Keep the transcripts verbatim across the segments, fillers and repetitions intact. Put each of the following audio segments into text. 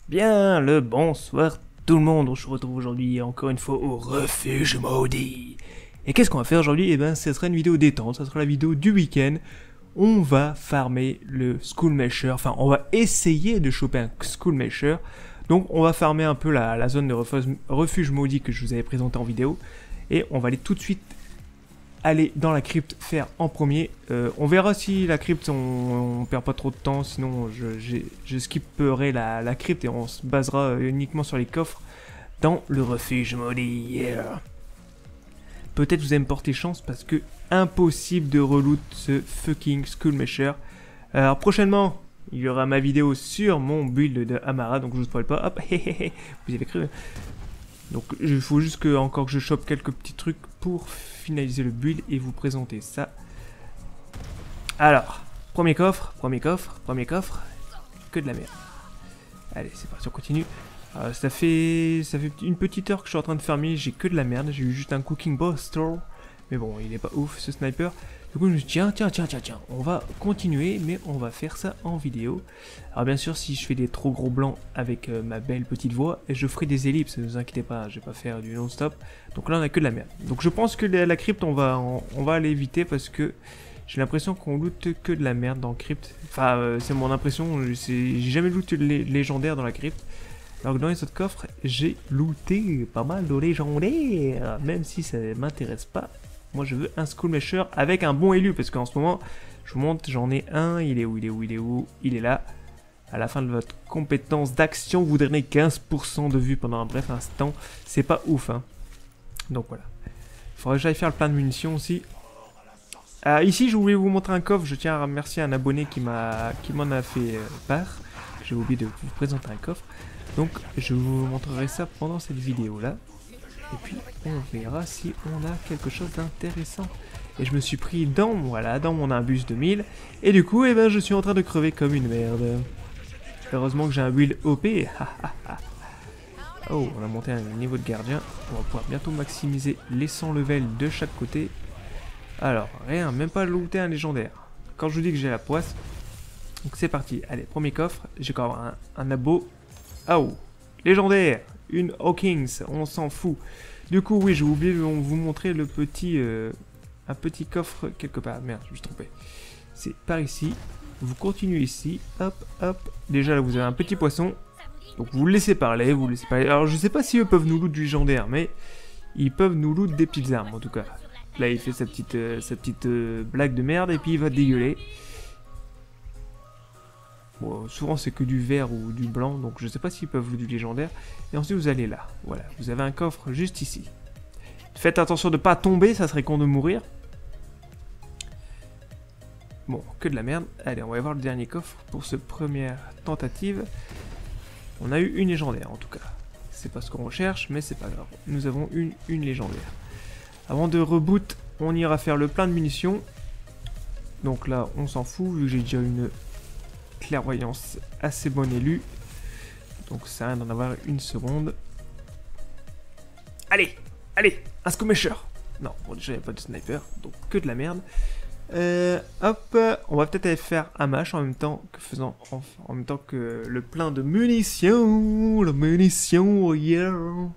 Bien le bonsoir tout le monde, on se retrouve aujourd'hui encore une fois au refuge maudit. Et qu'est-ce qu'on va faire aujourd'hui? Eh ben, ce sera une vidéo détente, ça sera la vidéo du week-end. On va farmer le Skullmasher, enfin on va essayer de choper un Skullmasher. Donc on va farmer un peu la, la zone de refuge, refuge maudit que je vous avais présenté en vidéo. Et on va aller tout de suite aller dans la crypte faire en premier. Euh, on verra si la crypte, on, on perd pas trop de temps, sinon je, je, je skipperai la, la crypte et on se basera uniquement sur les coffres dans le refuge maudit. Yeah. Peut-être vous allez me porter chance parce que impossible de reloot ce fucking Skullmasher. Alors prochainement, il y aura ma vidéo sur mon build de Amara, donc je vous spoil pas. Hop, vous y avez cru. Donc il faut juste que encore que je chope quelques petits trucs pour finaliser le build et vous présenter ça. Alors, premier coffre, premier coffre, premier coffre, que de la merde. Allez, c'est parti, on continue. Euh, ça fait ça fait une petite heure que je suis en train de farmer, j'ai que de la merde, j'ai eu juste un cooking buster, mais bon, il est pas ouf ce sniper. Du coup, je me suis dit, tiens, tiens, tiens, tiens, tiens, on va continuer, mais on va faire ça en vidéo. Alors bien sûr, si je fais des trop gros blancs avec euh, ma belle petite voix, je ferai des ellipses, ne vous inquiétez pas, je vais pas faire du non-stop. Donc là, on a que de la merde. Donc je pense que la, la crypte, on va, on, on va aller éviter parce que j'ai l'impression qu'on loot que de la merde dans crypte. Enfin, euh, c'est mon impression, j'ai jamais looté de lé légendaire dans la crypte. Alors que dans les autres coffres, j'ai looté pas mal de légendaires, même si ça m'intéresse pas. Moi je veux un Skullmasher avec un bon élu, parce qu'en ce moment, je vous montre, j'en ai un, il est où, il est où, il est où, il est là. À la fin de votre compétence d'action, vous donnez quinze pour cent de vue pendant un bref instant. C'est pas ouf, hein. Donc voilà. Il faudrait que j'aille faire le plein de munitions aussi. Euh, ici, je voulais vous montrer un coffre. Je tiens à remercier un abonné qui m'a, qui m'en a fait euh, part. J'ai oublié de vous présenter un coffre. Donc, je vous montrerai ça pendant cette vidéo-là. Et puis, on verra si on a quelque chose d'intéressant. Et je me suis pris dans, voilà, dans mon imbus de mille. Et du coup, eh ben, je suis en train de crever comme une merde. Heureusement que j'ai un build O P. Oh, on a monté un niveau de gardien. On va pouvoir bientôt maximiser les cent levels de chaque côté. Alors, rien, même pas looter un légendaire. Quand je vous dis que j'ai la poisse. Donc c'est parti. Allez, premier coffre. J'ai encore un, un abo. Oh, légendaire. Une Hawkins, on s'en fout. Du coup, oui, j'ai oublié de vous montrer le petit, euh, un petit coffre quelque part. Merde, je me suis trompé. C'est par ici. Vous continuez ici. Hop, hop. Déjà, là, vous avez un petit poisson. Donc, vous le laissez parler. Vous le laissez parler. Alors, je sais pas si eux peuvent nous loot du légendaire, mais ils peuvent nous loot des petites armes, en tout cas. Là, il fait sa petite, euh, sa petite euh, blague de merde et puis il va dégueuler. Bon, souvent c'est que du vert ou du blanc, donc je sais pas s'ils peuvent du légendaire. Et ensuite vous allez là, voilà, vous avez un coffre juste ici. Faites attention de pas tomber, ça serait con de mourir. Bon, que de la merde. Allez, on va voir le dernier coffre pour cette première tentative. On a eu une légendaire en tout cas. C'est pas ce qu'on recherche, mais c'est pas grave. Nous avons une, une légendaire. Avant de reboot, on ira faire le plein de munitions. Donc là, on s'en fout, vu que j'ai déjà une clairvoyance assez bonne élue. Donc ça rien d'en avoir une seconde. Allez, allez, un Skullmasher. Non, bon déjà il n'y a pas de sniper, donc que de la merde. Euh, hop, on va peut-être aller faire un match en même temps que faisant en, en même temps que le plein de munitions, la munition, yeah.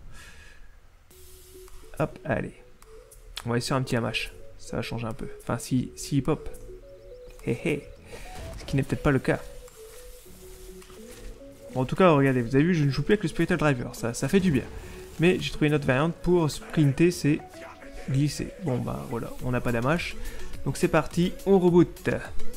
Hop, allez. On va essayer un petit hamash. Ça va changer un peu. Enfin, si, si il pop. Hé hé. Ce qui n'est peut-être pas le cas. Bon, en tout cas, regardez, vous avez vu, je ne joue plus avec le Spiritual Driver. Ça, ça fait du bien. Mais j'ai trouvé une autre variante pour sprinter, c'est glisser. Bon, bah voilà, on n'a pas d'hamash. Donc c'est parti, on reboot.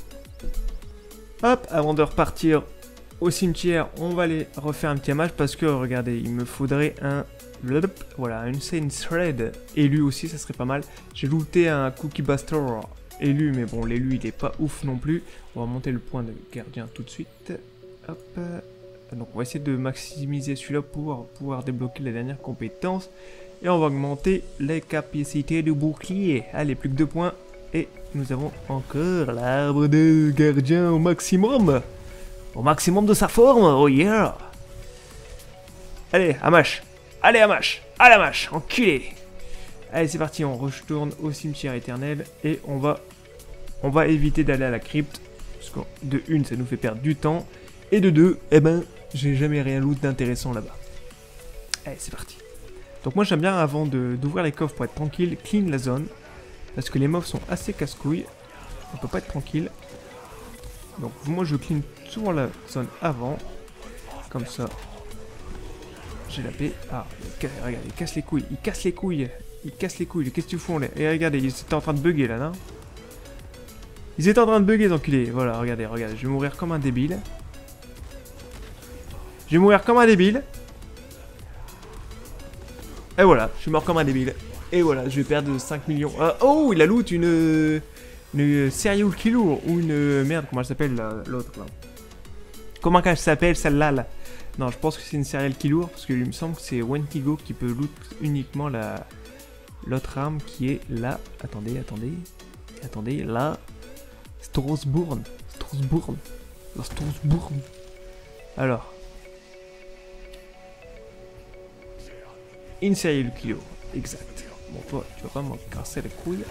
Hop, avant de repartir au cimetière, on va aller refaire un petit hamash parce que, regardez, il me faudrait un... Voilà, une Saint Thread élu aussi, ça serait pas mal. J'ai looté un Cookie Buster élu, mais bon, l'élu, il est pas ouf non plus. On va monter le point de gardien tout de suite. Hop. Donc, on va essayer de maximiser celui-là pour pouvoir débloquer la dernière compétence. Et on va augmenter les capacités du bouclier. Allez, plus que deux points. Et nous avons encore l'arbre de gardien au maximum. Au maximum de sa forme, oh yeah. Allez, Hamash. Allez, Hamash. Allez, Hamash. Enculé. Allez, c'est parti, on retourne au cimetière éternel. Et on va, on va éviter d'aller à la crypte. Parce que de une, ça nous fait perdre du temps. Et de deux, eh ben, J'ai jamais rien loot d'intéressant là-bas. Allez, c'est parti. Donc moi j'aime bien avant d'ouvrir les coffres pour être tranquille, clean la zone. Parce que les mobs sont assez casse-couilles. On peut pas être tranquille. Donc moi je clean souvent la zone avant. Comme ça. J'ai la paix. Ah, regarde, il casse les couilles. Il casse les couilles. Il casse les couilles. Qu'est-ce que tu fous là? Et regardez, ils étaient en train de bugger là, non? Ils étaient en train de bugger, les enculés. Voilà, regardez, regardez. Je vais mourir comme un débile. Je vais mourir comme un débile. Et voilà, je suis mort comme un débile. Et voilà, je vais perdre cinq millions. Ah, oh, il a loot une... Une serial killer ou une... Merde, comment elle s'appelle l'autre là? Comment elle s'appelle celle-là là? Non, je pense que c'est une serial killer parce qu'il me semble que c'est Wendigo qui peut loot uniquement la... L'autre arme qui est là. Attendez, attendez. Attendez, là. Strasbourg. Strasbourg. La Strasbourg. Alors. Une serial killer. Exact. Bon, toi, tu vas pas me casser les couilles.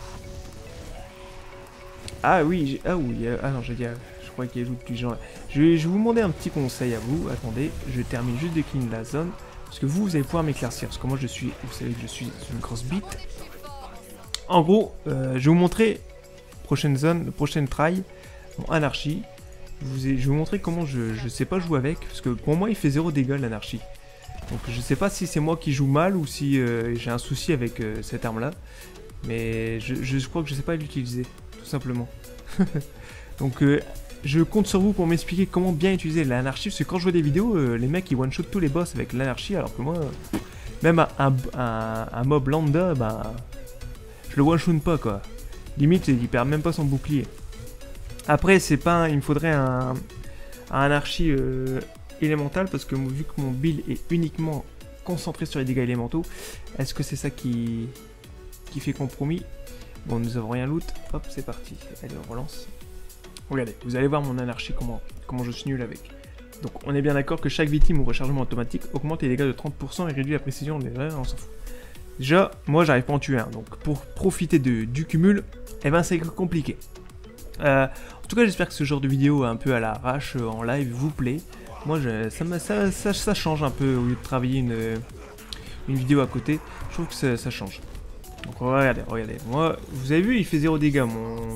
Ah oui, ah oui, ah non, j'ai dit, je crois qu'il y a d'autres du genre. Je vais, je vais vous demander un petit conseil à vous. Attendez, je termine juste de clean la zone. Parce que vous, vous allez pouvoir m'éclaircir. Parce que moi, je suis, vous savez que je suis une grosse bite. En gros, euh, je vais vous montrer, prochaine zone, prochaine try, bon, anarchie. Je, vous ai, je vais vous montrer comment je, je sais pas jouer avec. Parce que pour moi, il fait zéro dégâts l'anarchie. Donc je sais pas si c'est moi qui joue mal ou si euh, j'ai un souci avec euh, cette arme là. Mais je, je crois que je sais pas l'utiliser, tout simplement. Donc euh, je compte sur vous pour m'expliquer comment bien utiliser l'anarchie. Parce que quand je vois des vidéos, euh, les mecs ils one-shot tous les boss avec l'anarchie. Alors que moi, euh, même un, un, un, un mob lambda, bah, je le one-shot pas quoi. Limite il perd même pas son bouclier. Après c'est pas, un, il me faudrait un, un anarchie... Euh, élémental parce que vu que mon build est uniquement concentré sur les dégâts élémentaux, est-ce que c'est ça qui qui fait compromis? Bon, nous avons rien loot, hop, c'est parti. Allez, on relance. Regardez, vous allez voir mon anarchie, comment, comment je suis nul avec. Donc, on est bien d'accord que chaque victime ou rechargement automatique augmente les dégâts de trente pour cent et réduit la précision des erreurs, on s'en fout. Déjà, moi, j'arrive pas à en tuer un, donc pour profiter de, du cumul, eh ben, c'est compliqué. Euh, en tout cas, j'espère que ce genre de vidéo un peu à l'arrache euh, en live vous plaît. Moi, je, ça, ça, ça, ça change un peu au lieu de travailler une, une vidéo à côté. Je trouve que ça, ça change. Donc, regardez, regardez. Moi, vous avez vu, il fait zéro dégâts, mon...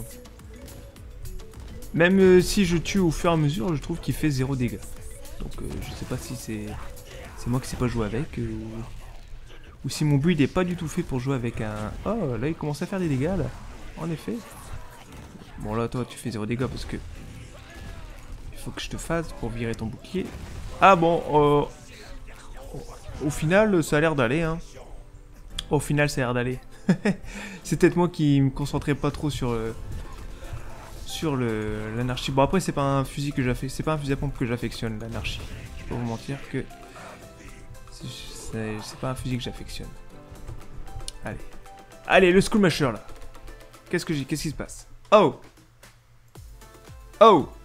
Même euh, si je tue au fur et à mesure, je trouve qu'il fait zéro dégâts. Donc, euh, je sais pas si c'est c'est moi qui sais pas jouer avec. Euh, ou si mon build est pas du tout fait pour jouer avec un... Oh, là, il commence à faire des dégâts, là. En effet. Bon, là, toi, tu fais zéro dégâts parce que... Faut que je te fasse pour virer ton bouclier. Ah bon, euh, au final, ça a l'air d'aller. Hein. Au final, ça a l'air d'aller. C'est peut-être moi qui me concentrais pas trop sur euh, sur le l'anarchie. Bon après, c'est pas un fusil que j'affectionne, c'est pas un fusil à pompe que j'affectionne l'anarchie. Je peux vous mentir que c'est pas un fusil que j'affectionne. Allez, allez, le Skullmasher là. Qu'est-ce que j'ai, qu'est-ce qui se passe? Oh, oh.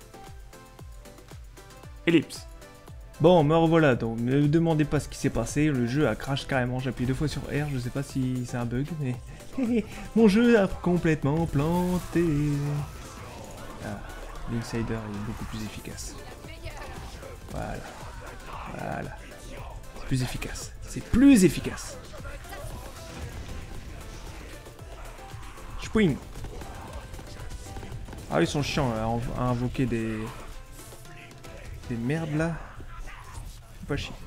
Ellipse. Bon, me revoilà, donc ne me demandez pas ce qui s'est passé, le jeu a crash carrément, j'ai appuyé deux fois sur R, je sais pas si c'est un bug, mais... Mon jeu a complètement planté. Ah, l'insider est beaucoup plus efficace. Voilà. Voilà. C'est plus efficace. C'est plus efficace. Spring. Ah, ils sont chiants à, à invoquer des... Des merdes là. Faut pas chier.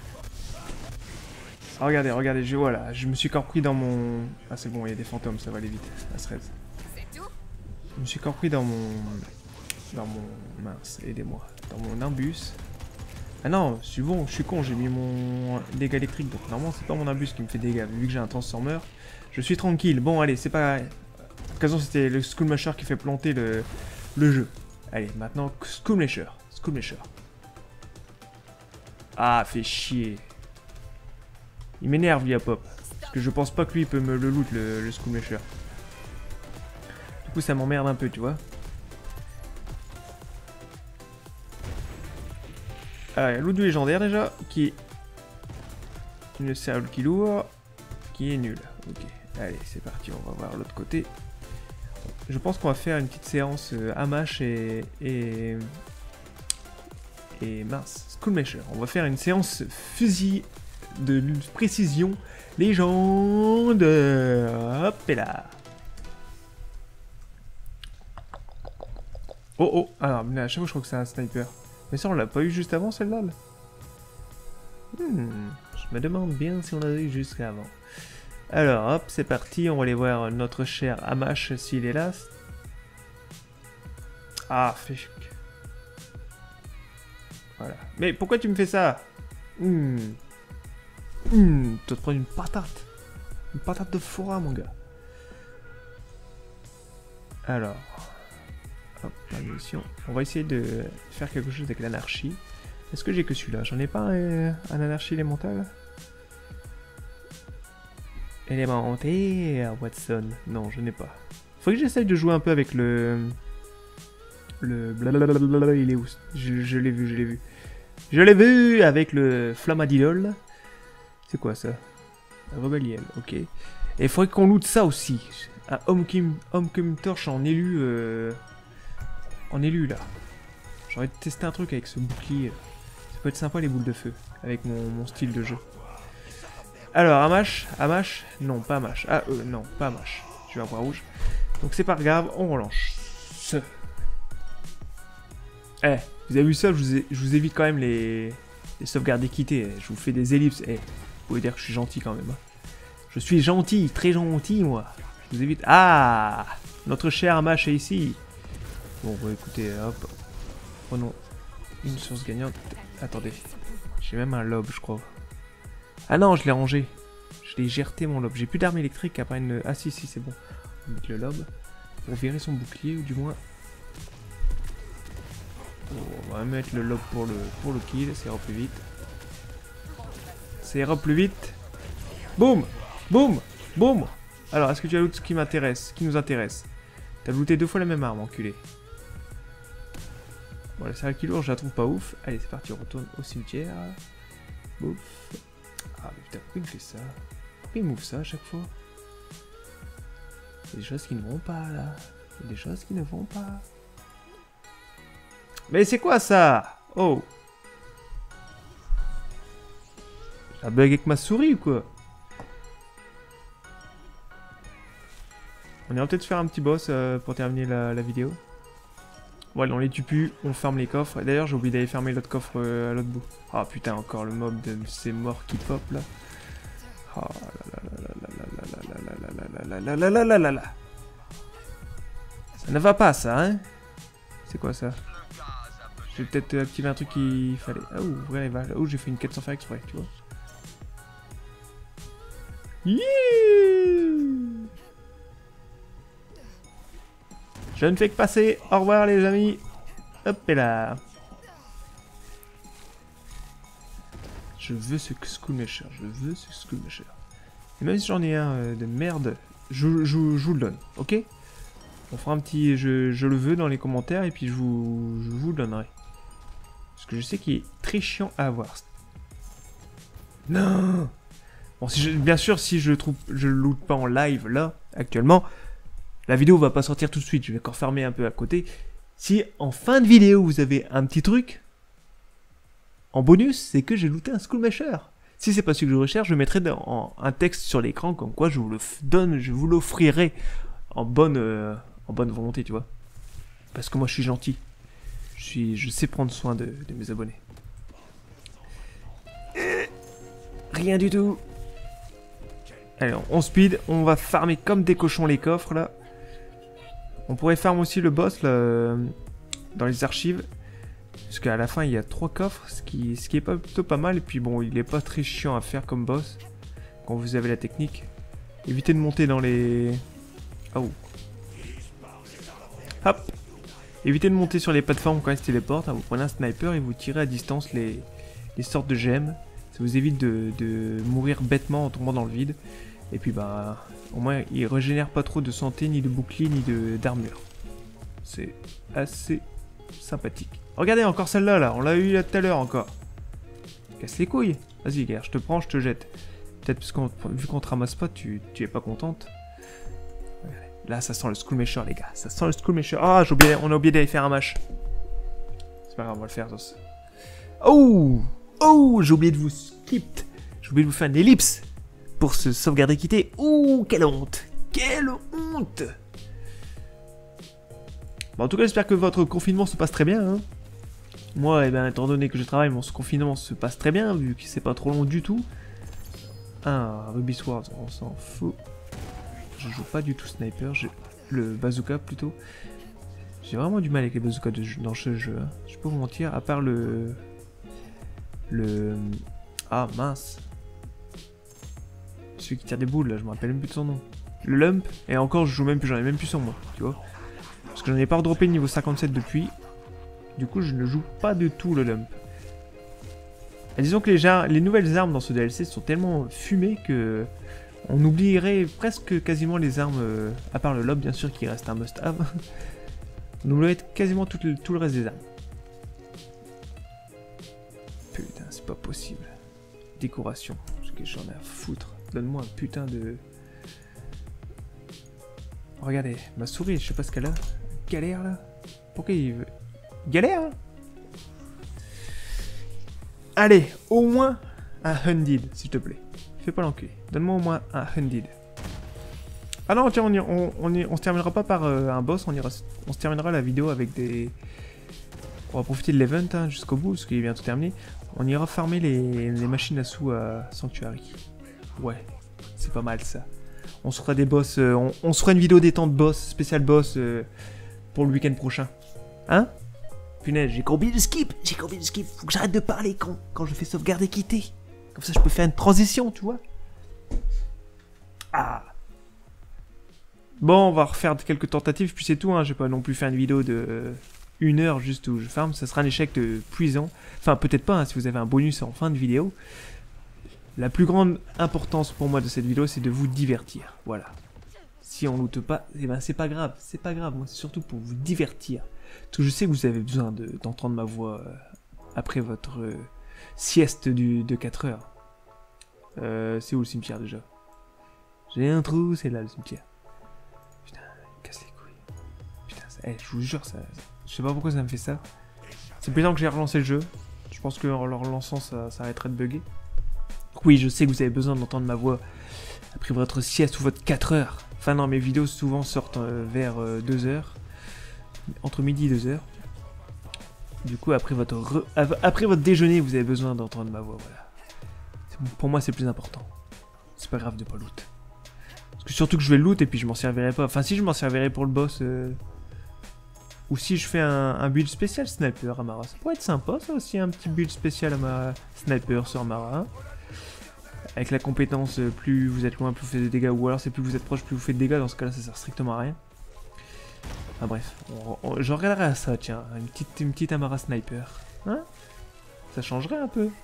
Ah, regardez, regardez, je, voilà, je me suis encore pris dans mon... Ah c'est bon, il y a des fantômes, ça va aller vite, la thread. Je me suis encore pris dans mon... Dans mon... Mince, aidez-moi. Dans mon imbus. Ah non, je suis bon, je suis con, j'ai mis mon dégâts électrique, donc normalement c'est pas mon imbus qui me fait des dégâts. Vu que j'ai un transformer, je suis tranquille. Bon, allez, c'est pas... L'occasion c'était le Skullmasher qui fait planter le, le jeu. Allez, maintenant, Skullmasher. Skullmasher. Ah, fait chier. Il m'énerve, Liapop. Parce que je pense pas que lui peut me le loot, le, le Skullmasher. Du coup, ça m'emmerde un peu, tu vois. Ah, il y a loot du légendaire déjà, qui est une serial killer, qui est nulle. Ok, allez, c'est parti, on va voir l'autre côté. Je pense qu'on va faire une petite séance euh, Hamash et, et, et mince, Skullmasher. On va faire une séance fusil de précision légende. Hop et là. Oh oh, alors à chaque fois je crois que c'est un sniper. Mais ça on l'a pas eu juste avant celle-là là. Hmm, je me demande bien si on l'a eu jusqu'à avant. Alors hop, c'est parti, on va aller voir notre cher Hamash s'il est là. Ah, fait chic. Voilà. Mais pourquoi tu me fais ça? Hmm. Hmm, tu vas te prendre une patate. Une patate de forain mon gars. Alors... Hop, la mission. On va essayer de faire quelque chose avec l'anarchie. Est-ce que j'ai que celui-là? J'en ai pas un, un anarchie élémental? Élémentaire, Watson. Non, je n'ai pas. Faudrait que j'essaye de jouer un peu avec le... Le blablabla, il est où? Je, je l'ai vu, je l'ai vu. Je l'ai vu avec le Flammadilol. C'est quoi ça? Rebelliel, ok. Et il faudrait qu'on loot ça aussi. Un Homecoming Torch en élu... Euh... En élu là. J'ai envie de tester un truc avec ce bouclier. Ça peut être sympa les boules de feu. Avec mon, mon style de jeu. Alors, Hamash, Hamash, non, pas Hamash. Ah, euh, non, pas Hamash. Je vais avoir rouge. Donc c'est pas grave, on relance. Ce. Eh, vous avez vu ça, je vous, ai, je vous évite quand même les, les sauvegardes équitées. Je vous fais des ellipses. Eh, vous pouvez dire que je suis gentil quand même. Hein. Je suis gentil, très gentil, moi. Je vous évite. Ah, notre cher Hamash est ici. Bon, bah, écoutez, hop. Prenons une source gagnante. Attendez, j'ai même un lobe, je crois. Ah non, je l'ai rangé. Je l'ai gerté mon lobe. J'ai plus d'armes électriques à part une... Ah si, si, c'est bon. On va mettre le lobe pour virer son bouclier, ou du moins... Oh, on va mettre le lobe pour le, pour le kill, ça ira plus vite. Ça ira plus vite. Boum, boum, boum. Alors, est-ce que tu as looté ce qui m'intéresse, qui nous intéresse? T'as looté deux fois la même arme, enculé. Bon, la série kilo, je la trouve pas ouf. Allez, c'est parti, on retourne au cimetière. Bouf. Ah, mais putain, pourquoi il me fait ça? Pourquoi il m'ouvre ça à chaque fois? Il y a des choses qui ne vont pas, là. Il y a des choses qui ne vont pas. Mais c'est quoi, ça? Oh. J'ai un bug avec ma souris, ou quoi? On ira peut-être faire un petit boss euh, pour terminer la, la vidéo. Voilà, on les tue plus, on ferme les coffres. D'ailleurs, j'ai oublié d'aller fermer l'autre coffre euh, à l'autre bout. Ah oh, putain, encore le mob de ces morts qui pop là. Oh là là là là là là là là là là là là là là là. Ça ne va pas ça, hein? C'est quoi ça? Je vais peut-être activer un truc qu'il fallait. Ah, ouvrir les valves. Oh, j'ai fait une quête sans faire exprès, tu vois. Yeah! Je ne fais que passer. Au revoir les amis. Hop et là. Je veux ce Skullmasher. Je veux ce Skullmasher. Et même si j'en ai un euh, de merde, je, je, je vous le donne. Ok? On fera un petit... Je, je le veux dans les commentaires et puis je vous, je vous le donnerai. Parce que je sais qu'il est très chiant à avoir. Non! Bon, si je, bien sûr, si je trouve, je le loot pas en live là, actuellement... La vidéo va pas sortir tout de suite, je vais encore fermer un peu à côté. Si en fin de vidéo vous avez un petit truc, en bonus, c'est que j'ai looté un Skullmasher. Si c'est pas celui que je recherche, je mettrai dans, en, un texte sur l'écran comme quoi je vous le donne, je vous l'offrirai en bonne, euh, en bonne volonté, tu vois. Parce que moi je suis gentil. Je, suis, je sais prendre soin de, de mes abonnés. Rien du tout. Allez, on speed, on va farmer comme des cochons les coffres là. On pourrait farmer aussi le boss là, dans les archives. Parce qu'à la fin il y a trois coffres, ce qui, ce qui est pas, plutôt pas mal. Et puis bon, il est pas très chiant à faire comme boss. Quand vous avez la technique. Évitez de monter dans les... Oh. Hop. Évitez de monter sur les plateformes quand ils se téléportent. Hein. Vous prenez un sniper et vous tirez à distance les, les sortes de gemmes. Ça vous évite de, de mourir bêtement en tombant dans le vide. Et puis bah... Au moins, il régénère pas trop de santé, ni de bouclier, ni d'armure. C'est assez sympathique. Regardez, encore celle-là, là. On l'a eu là tout à l'heure, encore. Casse les couilles. Vas-y, gars, je te prends, je te jette. Peut-être parce qu'on vu qu'on te ramasse pas, tu, tu es pas contente. Là, ça sent le Skullmasher, les gars. Ça sent le Skullmasher. Ah, j'ai oublié, on a oublié d'aller faire un match. C'est pas grave, on va le faire, ça. Oh! Oh! J'ai oublié de vous skip. J'ai oublié de vous faire une ellipse pour se sauvegarder quitter. Oh! Quelle honte! Quelle honte! Bon, en tout cas, j'espère que votre confinement se passe très bien. Hein. Moi, eh ben, étant donné que je travaille, mon confinement se passe très bien, vu que c'est pas trop long du tout. Ah, Ruby Sword, on s'en fout. Je joue pas du tout sniper, j'ai le bazooka plutôt. J'ai vraiment du mal avec les bazookas de jeu, dans ce jeu. Hein. Je peux vous mentir, à part le... Le... Ah, mince. Celui qui tire des boules, là, je me rappelle même plus de son nom. Le lump, et encore, je joue même plus, j'en ai même plus sur moi, tu vois. Parce que j'en ai pas redroppé le niveau cinquante-sept depuis. Du coup, je ne joue pas du tout le lump. Et disons que les, les nouvelles armes dans ce D L C sont tellement fumées que on oublierait presque quasiment les armes, euh, à part le lob bien sûr qui reste un must-have. On oublierait quasiment tout le, tout le reste des armes. Putain, c'est pas possible. Décoration, parce que j'en ai à foutre. Donne-moi un putain de... Regardez, ma souris, je sais pas ce qu'elle a. Galère là. Pourquoi il veut... Galère hein. Allez, au moins un Hunded, s'il te plaît. Fais pas l'enculé. Donne-moi au moins un Hunded. Ah non, tiens, on, y, on, on, y, on se terminera pas par euh, un boss, on, ira, on se terminera la vidéo avec des... On va profiter de l'event hein, jusqu'au bout, parce qu'il est bientôt terminé. On ira farmer les, les machines à sous à Sanctuary. Ouais, c'est pas mal ça. On se fera des boss, euh, on, on se fera une vidéo détente boss, spécial boss euh, pour le week-end prochain. Hein? Punaise, j'ai oublié de skip, j'ai oublié de skip. Faut que j'arrête de parler quand, quand je fais sauvegarder quitter. Comme ça, je peux faire une transition, tu vois. Ah. Bon, on va refaire quelques tentatives, puis c'est tout. Hein. Je vais pas non plus faire une vidéo de euh, une heure juste où je farme. Ça sera un échec de puissant. Enfin, peut-être pas, hein, si vous avez un bonus en fin de vidéo. La plus grande importance pour moi de cette vidéo, c'est de vous divertir. Voilà. Si on loot pas, eh ben c'est pas grave. C'est pas grave, moi, c'est surtout pour vous divertir. Parce que je sais que vous avez besoin d'entendre de, ma voix euh, après votre euh, sieste du, de quatre heures. Euh, c'est où le cimetière déjà? J'ai un trou, c'est là le cimetière. Putain, il casse les couilles. Putain, ça, hey, je vous jure, ça, je sais pas pourquoi ça me fait ça. C'est plus que j'ai relancé le jeu. Je pense que en le relançant, ça, ça arrêterait de bugger. Oui, je sais que vous avez besoin d'entendre ma voix après votre sieste ou votre quatre heures. Enfin non, mes vidéos souvent sortent euh, vers euh, deux heures. Entre midi et deux heures. Du coup, après votre, re... après votre déjeuner, vous avez besoin d'entendre ma voix, voilà. Pour moi, c'est le plus important. C'est pas grave de pas loot. Parce que surtout que je vais loot et puis je m'en servirai pas. Enfin, si je m'en servirai pour le boss... Euh... Ou si je fais un, un build spécial sniper Amara. Ça pourrait être sympa, ça aussi, un petit build spécial à ma sniper sur Amara. Hein. Avec la compétence, plus vous êtes loin, plus vous faites des dégâts. Ou alors, c'est plus vous êtes proche, plus vous faites de dégâts. Dans ce cas-là, ça sert strictement à rien. Ah bref, on, on, je regarderai à ça, tiens, une petite, une petite Amara Sniper. Hein? Ça changerait un peu.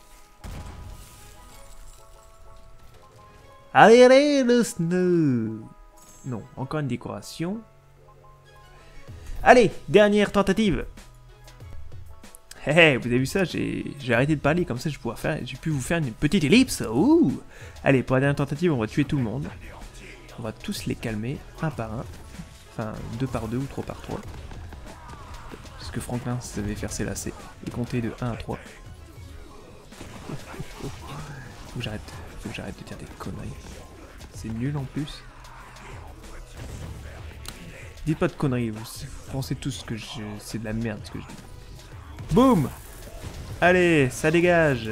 Allez, allez, le snow. Non, encore une décoration. Allez, dernière tentative. Hé hey, vous avez vu ça, j'ai arrêté de parler, comme ça je pourrais faire, j'ai pu vous faire une petite ellipse. Ouh. Allez, pour la dernière tentative, on va tuer tout le monde. On va tous les calmer, un par un. Enfin, deux par deux ou trois par trois. Parce que Franklin savait faire ses lacets et compter de un à trois. Oh, oh, oh. Faut que j'arrête, faut que j'arrête de dire des conneries. C'est nul en plus. Dites pas de conneries, vous, vous pensez tous que je... c'est de la merde ce que je dis. Boum! Allez, ça dégage!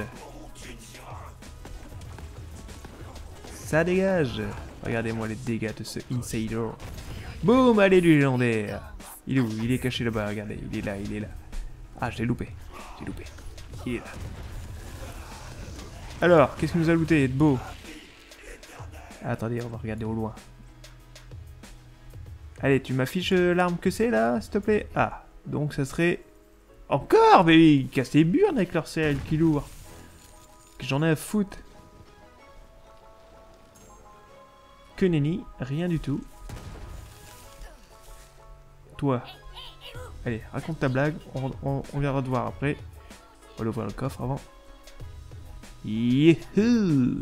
Ça dégage! Regardez-moi les dégâts de ce Insider. Boum! Allez, du légendaire! Il est où? Il est caché là-bas, regardez, il est là, il est là. Ah, je l'ai loupé. J'ai loupé. Il est là. Alors, qu'est-ce qu'il nous a looté de beau? Attendez, on va regarder au loin. Allez, tu m'affiches euh, l'arme que c'est là, s'il te plaît? Ah, donc ça serait... Encore? Mais ils cassent les burnes avec leur sel, qui lourd. J'en ai à foutre. Que nenni, rien du tout. Toi. Allez, raconte ta blague, on, on, on viendra te voir après. On va aller ouvrir le coffre avant. Youhou!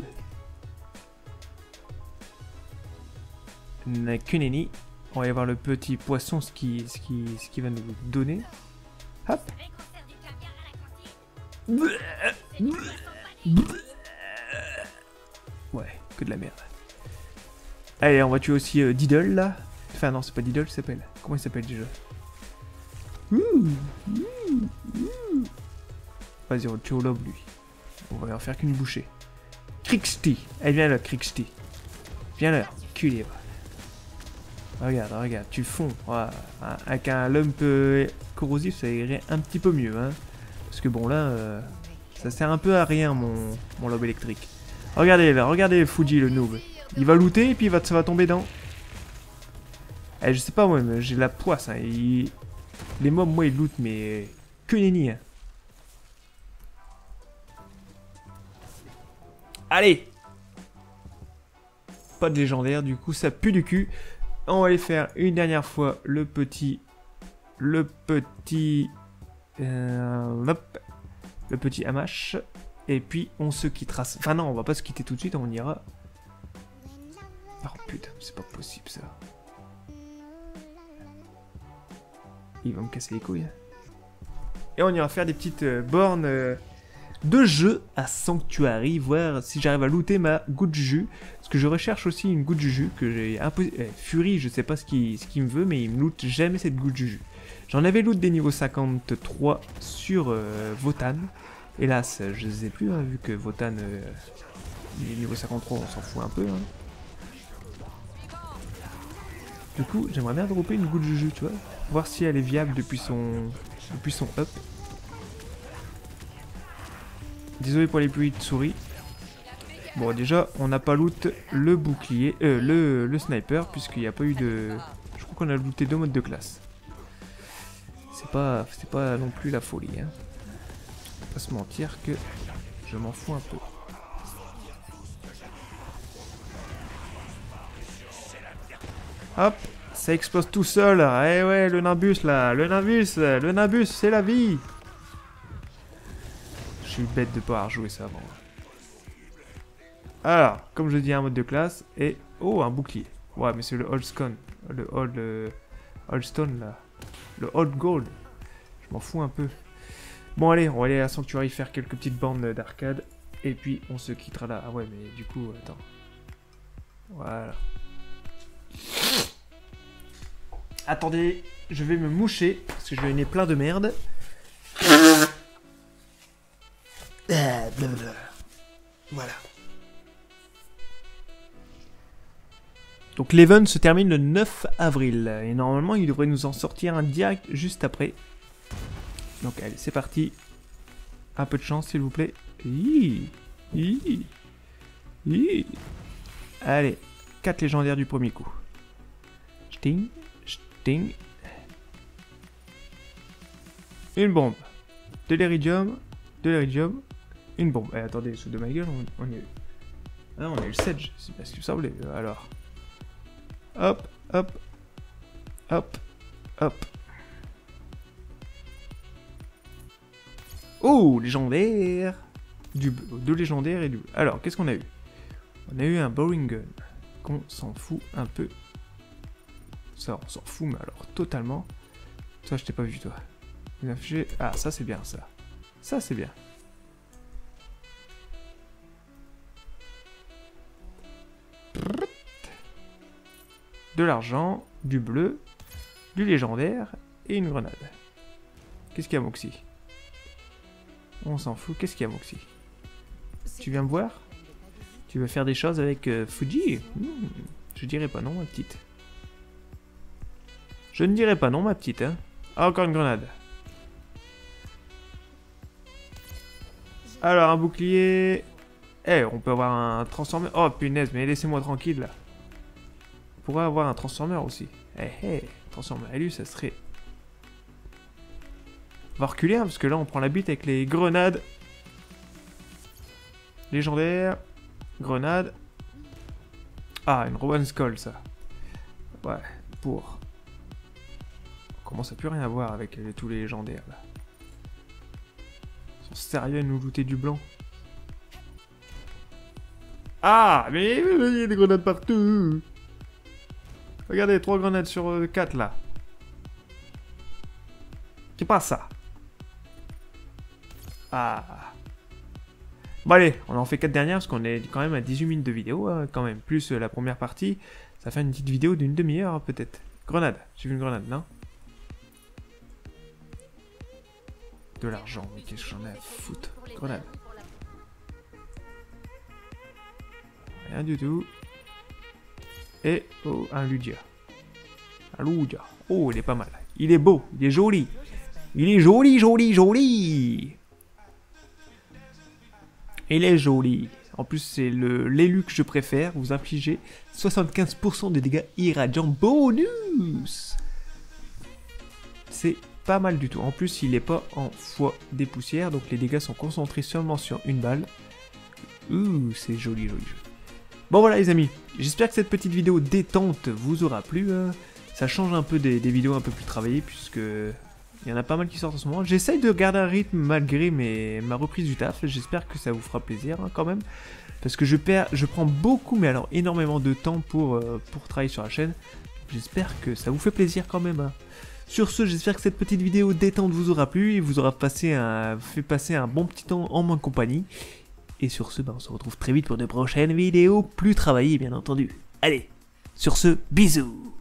Que nenni. On va aller voir le petit poisson, ce qui, ce qui, ce qui va nous donner. Hop. Ouais, que de la merde. Allez, on va tuer aussi euh, Diddle là. Enfin non, c'est pas Diddle, il s'appelle. Comment il s'appelle déjà? Vas-y, on va tuer au lobe lui. On va en faire qu'une bouchée. Crixty. Elle vient là, Crixty. Viens là, culé. Regarde, regarde, tu fonds. Voilà. Avec un lump euh, corrosif, ça irait un petit peu mieux. Hein. Parce que bon, là, euh, ça sert un peu à rien, mon, mon lobe électrique. Regardez, là, regardez Fuji, le noob. Il va looter et puis il va, ça va tomber dans... Eh, je sais pas, moi, mais j'ai la poisse. Hein. Il... Les mobs, moi, ils lootent, mais... Que nenni, hein. Allez! Pas de légendaire, du coup, ça pue du cul. On va aller faire une dernière fois le petit... Le petit... Euh, hop, le petit hamash. Et puis, on se quittera. Enfin non, on va pas se quitter tout de suite, on ira... Oh putain, c'est pas possible, ça. Il va me casser les couilles. Et on ira faire des petites euh, bornes euh, de jeu à Sanctuary, voir si j'arrive à looter ma goutte de jus. Parce que je recherche aussi une goutte de jus que j'ai imposé. Eh, Fury, je sais pas ce qu'il ce qu'il me veut, mais il me loot jamais cette goutte de jus. J'en avais loot des niveaux cinquante-trois sur euh, Votan. Hélas, je les ai plus, hein, vu que Votan, euh, les niveaux cinquante-trois, on s'en fout un peu. Hein. Du coup, j'aimerais bien dropper une goutte de jus, tu vois. Voir si elle est viable depuis son, depuis son up. Désolé pour les bruits de souris. Bon, déjà, on n'a pas loot le bouclier, euh, le, le sniper, puisqu'il n'y a pas eu de... Je crois qu'on a looté deux modes de classe. C'est pas, c'est pas non plus la folie, hein. On va pas se mentir que je m'en fous un peu. Hop, ça explose tout seul. Eh ouais, le Nimbus là, le Nimbus, le Nimbus, c'est la vie. Je suis bête de pas avoir joué ça avant. Alors, comme je dis, un mode de classe et oh, un bouclier. Ouais, mais c'est le Old Stone, le Old, euh, Old Stone là, le Old Gold. Je m'en fous un peu. Bon allez, on va aller à Sanctuary faire quelques petites bandes d'arcade et puis on se quittera là. Ah ouais, mais du coup, attends. Voilà. Attendez, je vais me moucher, parce que je vais nez plein de merde. Voilà. Donc l'event se termine le neuf avril, et normalement il devrait nous en sortir un direct juste après. Donc allez, c'est parti. Un peu de chance s'il vous plaît. Hi, hi, hi. Allez, quatre légendaires du premier coup. Sting. Ding. Une bombe. De l'iridium. De l'iridium. Une bombe. Eh, attendez, ceux de ma gueule, on, on y est. Ah, on a eu le Sedge. C'est pas ce que ça voulait. Alors. Hop, hop. Hop. Hop. Oh, légendaire. Du deux légendaires et du. Alors, qu'est-ce qu'on a eu? On a eu un Boring Gun. Qu'on s'en fout un peu. Ça, on s'en fout, mais alors totalement. Toi, je t'ai pas vu, toi. Ah, ça, c'est bien, ça. Ça, c'est bien. De l'argent, du bleu, du légendaire et une grenade. Qu'est-ce qu'il y a, Moxie? On s'en fout. Qu'est-ce qu'il y a, Moxie? Tu viens me voir? Tu veux faire des choses avec euh, Fuji? hmm, Je dirais pas non, ma petite. Je ne dirais pas non, ma petite, hein. Ah, encore une grenade. Alors, un bouclier... Eh, on peut avoir un transformeur... Oh, punaise, mais laissez-moi tranquille, là. On pourrait avoir un transformeur aussi. Eh, eh, transformeur élu, ça serait... On va reculer, hein, parce que là, on prend la bite avec les grenades. Légendaire. Grenade. Ah, une Rowan Skull, ça. Ouais, pour... Comment ça peut rien à voir avec les, tous les légendaires là? Ils sont sérieux à nous looter du blanc? Ah, mais il y a des grenades partout. Regardez, trois grenades sur euh, quatre là. C'est pas ça. Ah. Bon allez, on en fait quatre dernières parce qu'on est quand même à dix-huit minutes de vidéo, hein, quand même. Plus euh, la première partie, ça fait une petite vidéo d'une demi-heure hein, peut-être. Grenade, j'ai vu une grenade, non? De l'argent, mais qu'est-ce que j'en ai à foutre? Grenade. Rien du tout. Et oh, un Ludia. Un Ludia. Oh, il est pas mal. Il est beau, il est joli. Il est joli, joli, joli. Il est joli. En plus, c'est l'élu que je préfère. Vous infligez soixante-quinze pour cent de dégâts irradiants bonus. C'est pas mal du tout. En plus, il n'est pas en fois des poussières. Donc les dégâts sont concentrés seulement sur une balle. Ouh, c'est joli, joli, joli. Bon voilà les amis. J'espère que cette petite vidéo détente vous aura plu. Hein. Ça change un peu des, des vidéos un peu plus travaillées. Puisque il y en a pas mal qui sortent en ce moment. J'essaye de garder un rythme malgré mes, ma reprise du taf. J'espère que ça vous fera plaisir hein, quand même. Parce que je perds, je prends beaucoup, mais alors énormément de temps pour, euh, pour travailler sur la chaîne. J'espère que ça vous fait plaisir quand même. Hein. Sur ce, j'espère que cette petite vidéo détente vous aura plu et vous aura passé un, fait passer un bon petit temps en ma compagnie. Et sur ce, bah, on se retrouve très vite pour de prochaines vidéos plus travaillées, bien entendu. Allez, sur ce, bisous!